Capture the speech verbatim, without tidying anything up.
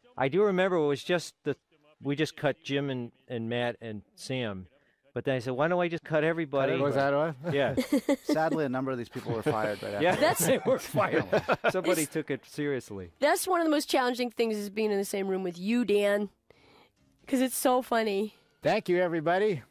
I do remember it was just the we just cut Jim and, and Matt and Sam. But then I said, why don't I just cut everybody? Was that what? Yeah. Sadly, a number of these people were fired right after. Yeah, That's- they were fired. Somebody took it seriously. That's one of the most challenging things is being in the same room with you, Dan, because it's so funny. Thank you, everybody.